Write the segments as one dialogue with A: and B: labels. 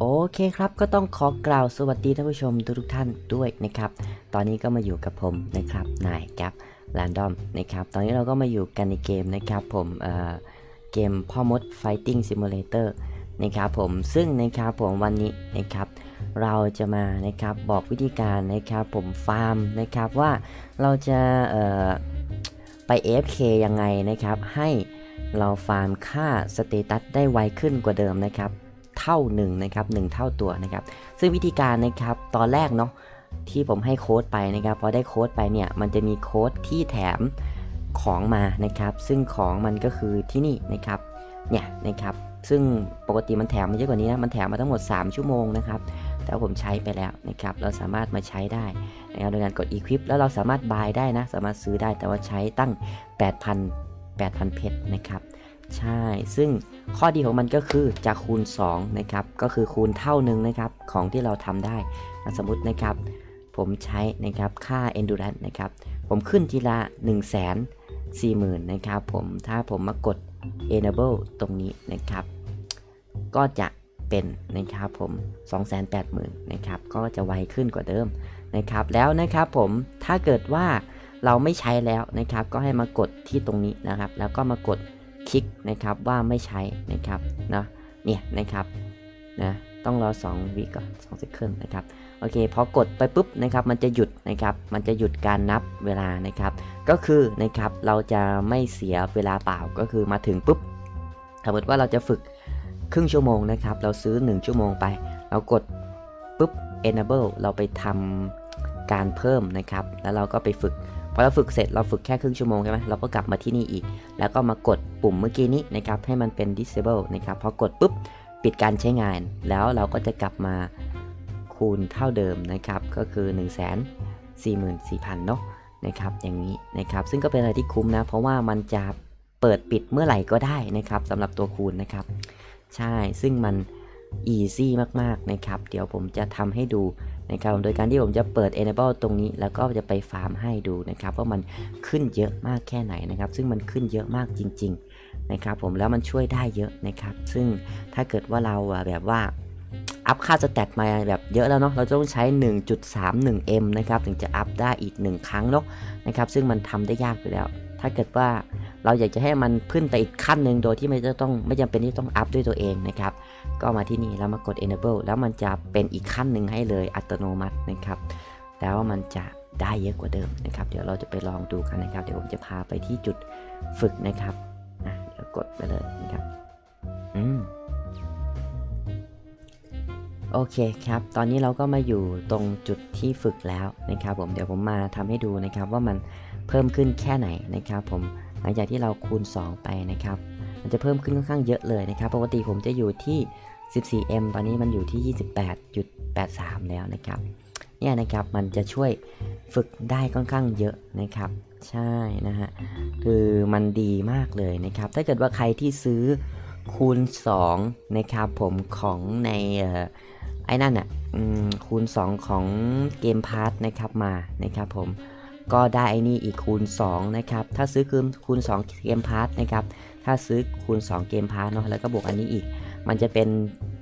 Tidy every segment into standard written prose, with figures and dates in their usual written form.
A: โอเคครับก็ต้องขอกล่าวสวัสดีท่านผู้ชมทุกท่านด้วยนะครับตอนนี้ก็มาอยู่กับผมนะครับนายแก๊ปแรนดอมนะครับตอนนี้เราก็มาอยู่กันในเกมนะครับผมเกมพ่อมด Fighting Simulator นะครับผมซึ่งนะครับผมวันนี้นะครับเราจะมานะครับบอกวิธีการนะครับผมฟาร์มนะครับว่าเราจะไป AFK ยังไงนะครับให้เราฟาร์มค่าสเตตัสได้ไวขึ้นกว่าเดิมนะครับเท่าหนึ่งนะครับ1เท่าตัวนะครับซึ่งวิธีการนะครับตอนแรกเนาะที่ผมให้โค้ดไปนะครับพอได้โค้ดไปเนี่ยมันจะมีโค้ดที่แถมของมานะครับซึ่งของมันก็คือที่นี่นะครับเนี่ยนะครับซึ่งปกติมันแถมมาเยอะกว่านี้นะมันแถมมาทั้งหมด3ชั่วโมงนะครับแต่ผมใช้ไปแล้วนะครับเราสามารถมาใช้ได้นะครับโดยการกด equip แล้วเราสามารถ buy ได้นะสามารถซื้อได้แต่ว่าใช้ตั้ง 8,000 เพชรนะครับใช่ซึ่งข้อดีของมันก็คือจะคูณ2นะครับก็คือคูณเท่านึงนะครับของที่เราทำได้สมมตินะครับผมใช้นะครับค่า endurance นะครับผมขึ้นทีละ 140,000 นะครับถ้าผมมากด enable ตรงนี้นะครับก็จะเป็นนะครับผม 280,000 นะครับก็จะไวขึ้นกว่าเดิมนะครับแล้วนะครับผมถ้าเกิดว่าเราไม่ใช้แล้วนะครับก็ให้มากดที่ตรงนี้นะครับแล้วก็มากดคลิกนะครับว่าไม่ใช้นะครับเนี่ยนะครับนะต้องรอ2 วิก่อน2 seconds นะครับโอเคพอกดไปปุ๊บนะครับมันจะหยุดนะครับมันจะหยุดการนับเวลานะครับก็คือนะครับเราจะไม่เสียเวลาเปล่าก็คือมาถึงปุ๊บสมมติว่าเราจะฝึกครึ่งชั่วโมงนะครับเราซื้อ1ชั่วโมงไปเรากดปุ๊บ enable เราไปทำการเพิ่มนะครับแล้วเราก็ไปฝึกพอเราฝึกเสร็จเราฝึกแค่ครึ่งชั่วโมงใช่ไหมเราก็กลับมาที่นี่อีกแล้วก็มากดปุ่มเมื่อกี้นี้นะครับให้มันเป็น disable นะครับพอกดปุ๊บปิดการใช้งานแล้วเราก็จะกลับมาคูณเท่าเดิมนะครับก็คือ 144,000 เนาะนะครับอย่างนี้นะครับซึ่งก็เป็นอะไรที่คุ้มนะเพราะว่ามันจะเปิดปิดเมื่อไหร่ก็ได้นะครับสำหรับตัวคูณนะครับใช่ซึ่งมัน easy มากๆนะครับเดี๋ยวผมจะทำให้ดูนะครับโดยการที่ผมจะเปิด enable ตรงนี้แล้วก็จะไปฟาร์มให้ดูนะครับว่ามันขึ้นเยอะมากแค่ไหนนะครับซึ่งมันขึ้นเยอะมากจริงๆนะครับผมแล้วมันช่วยได้เยอะนะครับซึ่งถ้าเกิดว่าเราแบบว่าอัพค่าสแตทมาแบบเยอะแล้วเนาะเราต้องใช้ 1.31M นะครับถึงจะอัพได้อีก1ครั้งเนาะนะครับซึ่งมันทำได้ยากอยู่แล้วถ้าเกิดว่าเราอยากจะให้มันขึ้นไปอีกขั้นหนึ่งโดยที่ไม่จำเป็นที่ต้องอัพด้วยตัวเองนะครับก็มาที่นี่แล้วมากด enable แล้วมันจะเป็นอีกขั้นหนึ่งให้เลยอัตโนมัตินะครับแล้วมันจะได้เยอะกว่าเดิมนะครับเดี๋ยวเราจะไปลองดูกันนะครับเดี๋ยวผมจะพาไปที่จุดฝึกนะครับเดี๋ยวกดไปเลยนะครับโอเคครับตอนนี้เราก็มาอยู่ตรงจุดที่ฝึกแล้วนะครับผมเดี๋ยวผมมาทำให้ดูนะครับว่ามันเพิ่มขึ้นแค่ไหนนะครับผมหลังจากที่เราคูณ2ไปนะครับมันจะเพิ่มขึ้นค่อนข้างเยอะเลยนะครับปกติผมจะอยู่ที่ 14M ตอนนี้มันอยู่ที่ 28.83 แล้วนะครับเนี่ยนะครับมันจะช่วยฝึกได้ค่อนข้างเยอะนะครับใช่นะฮะคือมันดีมากเลยนะครับถ้าเกิดว่าใครที่ซื้อคูณ2นะครับผมของในไอ้นั่นอ่ะคูณ2ของเกมพาสนะครับมานะครับผมก็ได้ไอ้นี่อีกคูณ2นะครับถ้าซื้อคูณ2เกมพาสนะครับถ้าซื้อคูณ2เกมพาสเนาะแล้วก็บวกอันนี้อีกมันจะเป็น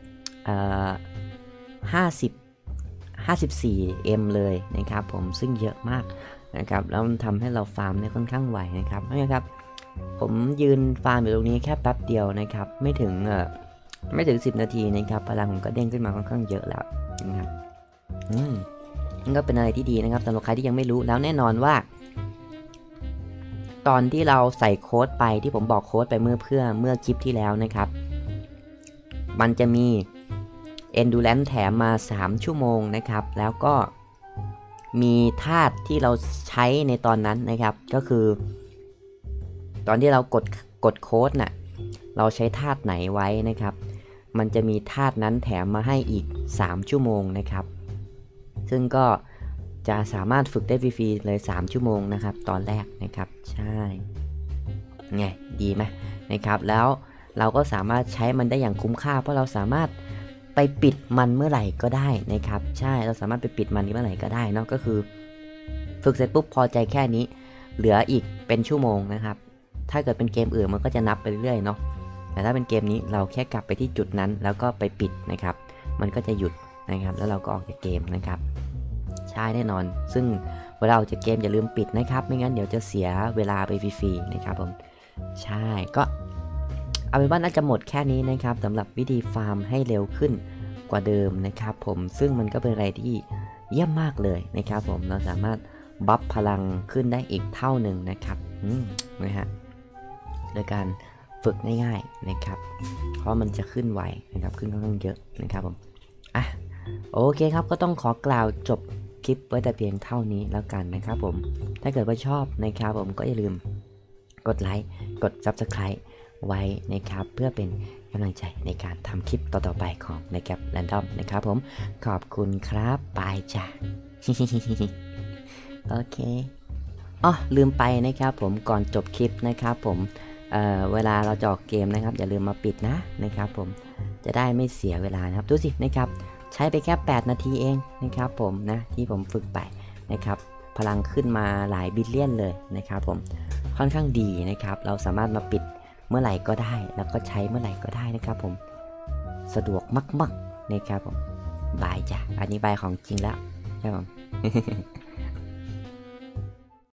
A: 54M เลยนะครับผมซึ่งเยอะมากนะครับแล้วมันทำให้เราฟาร์มได้ค่อนข้างไวนะครับนะครับผมยืนฟาร์มอยู่ตรงนี้แค่แป๊บเดียวนะครับไม่ถึง10 นาทีนะครับพลังผมก็เด้งขึ้นมาค่อนข้างเยอะแล้วนะครับนี่ก็เป็นอะไรที่ดีนะครับสำหรับใครที่ยังไม่รู้แล้วแน่นอนว่าตอนที่เราใส่โค้ดไปที่ผมบอกโค้ดไปเมื่อคลิปที่แล้วนะครับมันจะมี Endurance แถมมา3ชั่วโมงนะครับแล้วก็มีธาตุที่เราใช้ในตอนนั้นนะครับก็คือตอนที่เรากดโค้ดน่ะเราใช้ธาตุไหนไว้นะครับมันจะมีธาตุนั้นแถมมาให้อีก3ชั่วโมงนะครับซึ่งก็จะสามารถฝึกได้ฟรีๆเลย3ชั่วโมงนะครับตอนแรกนะครับใช่ไงดีไหมนะครับแล้วเราก็สามารถใช้มันได้อย่างคุ้มค่าเพราะเราสามารถไปปิดมันเมื่อไหร่ก็ได้นะครับใช่เราสามารถไปปิดมันเมื่อไหร่ก็ได้เนาะก็คือฝึกเสร็จปุ๊บพอใจแค่นี้เหลืออีกเป็นชั่วโมงนะครับถ้าเกิดเป็นเกมอื่นมันก็จะนับไปเรื่อยๆเนาะแต่ถ้าเป็นเกมนี้เราแค่กลับไปที่จุดนั้นแล้วก็ไปปิดนะครับมันก็จะหยุดนะครับแล้วเราก็ออกจากเกมนะครับใช่แน่นอนซึ่งเวลาออกจากเกมอย่าลืมปิดนะครับไม่งั้นเดี๋ยวจะเสียเวลาไปฟรีๆนะครับผมใช่ก็เอาเป็นว่าน่าจะหมดแค่นี้นะครับสำหรับวิธีฟาร์มให้เร็วขึ้นกว่าเดิมนะครับผมซึ่งมันก็เป็นอะไรที่เยี่ยมมากเลยนะครับผมเราสามารถบัฟพลังขึ้นได้อีกเท่าหนึ่งนะครับนะฮะโดยการฝึกง่ายๆนะครับเพราะมันจะขึ้นไวนะครับขึ้นค่อนข้างเยอะนะครับผมโอเคครับก็ต้องขอกล่าวจบคลิปไว้แต่เพียงเท่านี้แล้วกันนะครับผมถ้าเกิดว่าชอบนะครับผมก็อย่าลืมกดไลค์กด Subscribe ไว้นะครับเพื่อเป็นกำลังใจในการทำคลิปต่อๆไปของNightcap Randomนะครับผมขอบคุณครับบายจ้ะ โอเคลืมไปนะครับผมก่อนจบคลิปนะครับผมเวลาเราจะออกเกมนะครับอย่าลืมมาปิดนะครับผมจะได้ไม่เสียเวลานะครับดูสินะครับใช้ไปแค่8นาทีเองนะครับผมนะที่ผมฝึกไปนะครับพลังขึ้นมาหลายบิลเลียนเลยนะครับผมค่อนข้างดีนะครับเราสามารถมาปิดเมื่อไหร่ก็ได้แล้วก็ใช้เมื่อไหร่ก็ได้นะครับผมสะดวกมากๆนะครับผมบายจ้ะอันนี้บายของจริงแล้วครับผม